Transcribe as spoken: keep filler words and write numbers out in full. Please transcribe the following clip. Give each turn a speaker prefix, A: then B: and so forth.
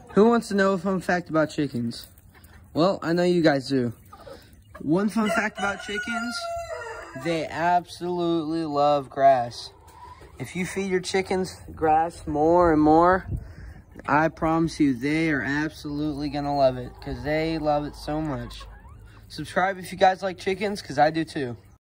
A: Who wants to know a fun fact about chickens? Well, I know you guys do. One fun fact about chickens, they absolutely love grass. If you feed your chickens grass more and more, I promise you they are absolutely gonna love it because they love it so much. Subscribe if you guys like chickens, because I do too.